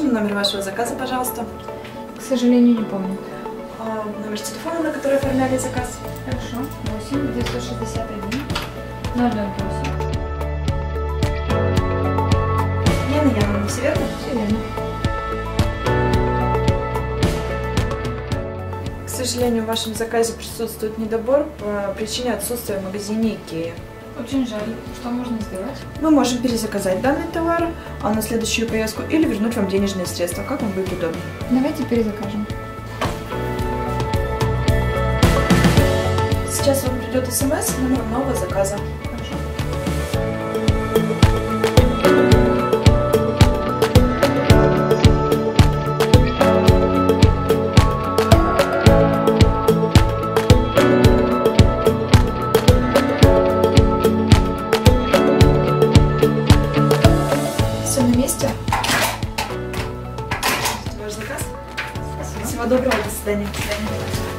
можно номер вашего заказа, пожалуйста? К сожалению, не помню. Номер телефона, на который оформляли заказ? Хорошо. 8 961 008. Яна Яновна, все верно? Все верно. К сожалению, в вашем заказе присутствует недобор по причине отсутствия в магазине IKEA. Очень жаль. Что можно сделать? Мы можем перезаказать данный товар на следующую поездку или вернуть вам денежные средства, как вам будет удобно. Давайте перезакажем. Сейчас вам придет смс с номером нового заказа. Хорошо. Все на месте? Это ваш заказ? Всего доброго, до свидания.